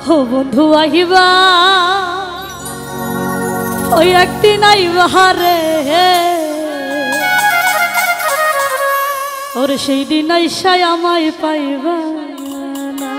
ও বন্ধু আহিবা ওই একদিন আইবা রে ওর সেই দিন আইসায় আমায় পাইবা না।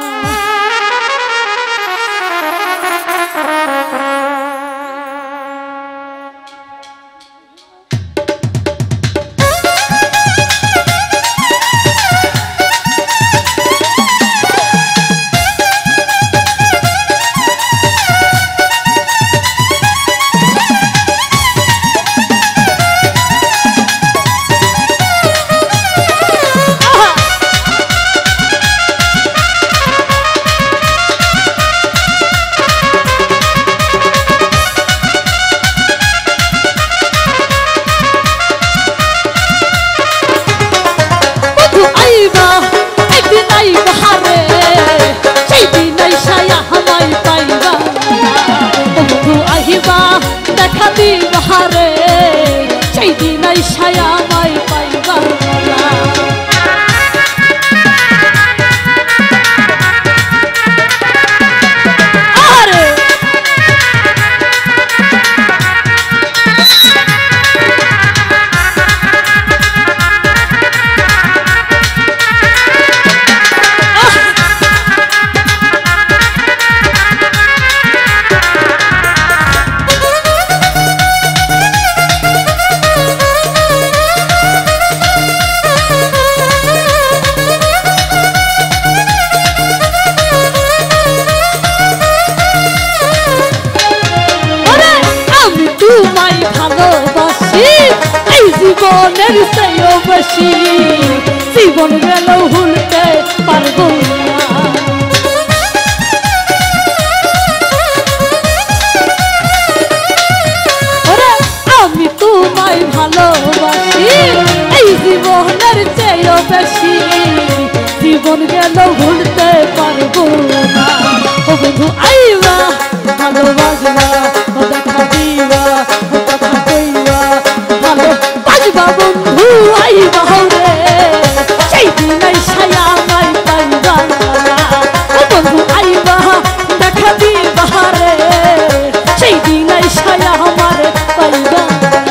দেখা দিবা রে সেই দিন আইসায় আমায় পাইবা না। তোমায় ভালোবাসি এই জীবনের চেয়েও বেশি জীবন গেল ভুলতে পারবো না। আমি তোমায় ভালোবাসি এই জীবনের চেয়েও বেশি জীবন গেল ভুলতে পারবো না। ও বন্ধু আইবা ভালোবাসবা দেখা দিবা কথা কইবা ভালোবাসবা বন্ধু আইবা রে সেই দিন আইসায় আমায় পাইবা না। ও বন্ধু আইবা দেখা দিবা রে সেই দিন আইসায় আমারে পাইবা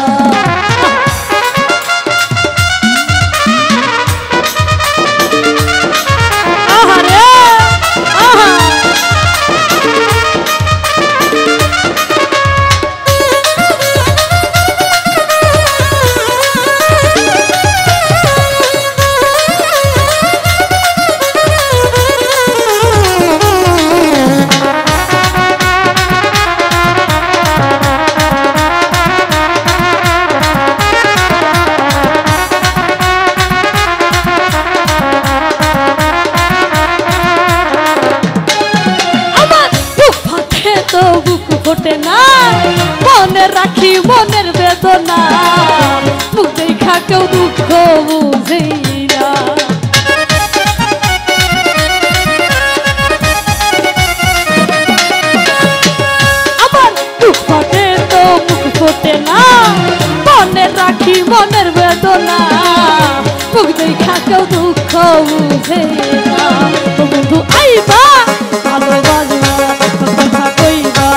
ফোটে না মনে রাখি মনের বেদনা মুখ দেখা কেউ দুঃখ বুঝে না। আমার দুঃখ ফোটে তো মুখ ফোটে না মনে রাখি মনের বেদনা মুখ দেখা কেউ দুঃখ বুঝে না। বন্ধু আইবা ভালোবাসবা কথা কইবা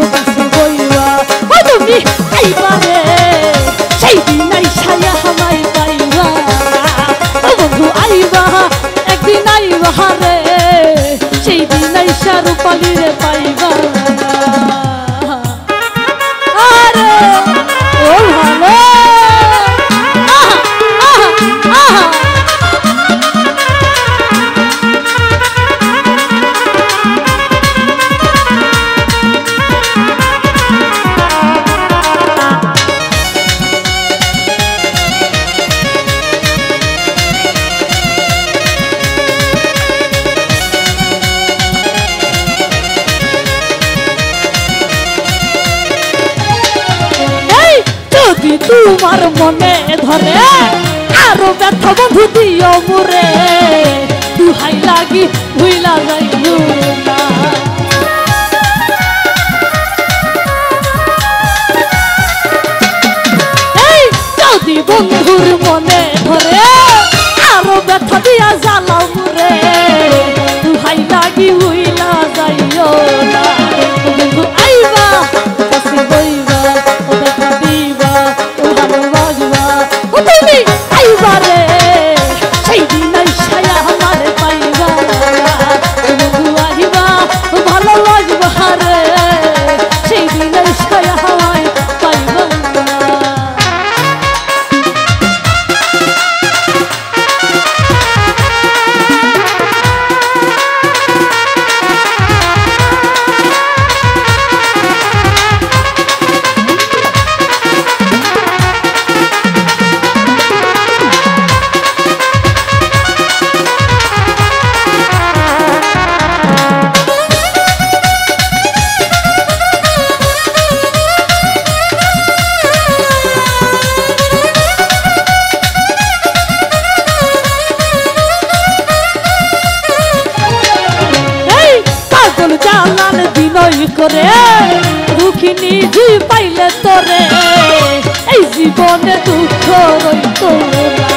তুমি আইবা রে সেই দিন আইসায় আমায় পাইবা। ও বন্ধু আইবা একদিন আইবা রে সেই দিন আইসা রূপালী রে পাইবা। আরে ও ভালো তোমার মনে ধরে আরো ব্যথা বন্ধু দিও মোরে দুহাই লাগি ভুইলা যাইও না। এই যদি বন্ধুর মনে ধরে আরো ব্যথা দিয়া জ্বালাও মোরে দুহাই লাগি ভুইলা যাইও পাগল জালাল বিনয় করে দুঃখিনী জুই পাইলে তোরে এই জীবনে দুঃখ রইতো না।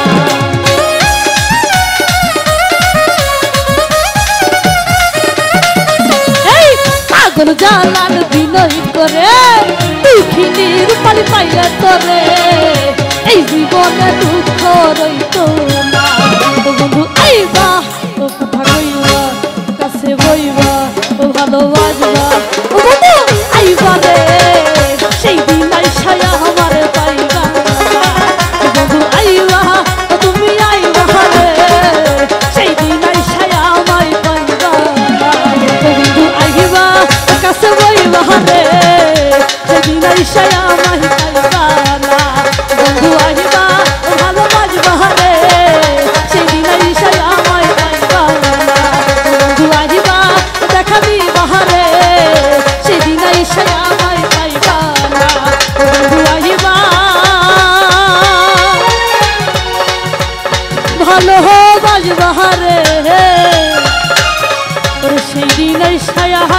এই পাগল জালাল বিনয় করে দুঃখিনী রূপালি পাইলে তোরে এই জীবনে দুঃখ রইতো না। ও বন্ধু আইবা ও কথা কইবা কাছে বইবা ও ভালোবাসবা ও বন্ধু আইবা রে সেই দিন আইসায়া আমারে পাইবা। ও বন্ধু আইবা ও তুমি আইবা রে সেই দিন আইসায়া আমায় পাইবা। ও বন্ধু আইবা কাছে বইবা রে সেই দিন আইসায়া আমায় পাইবা না। বন্ধু আইবা ও ভালোবাসবা রে সেই দিন আইসায়া আমায় পাইবা না। বন্ধু আইবা দেখা দিবা রে সেই দিন আইসায়া আমায় পাইবা না। বন্ধু আইবা ভালোবাসবা রে সেই দিন আইসায়া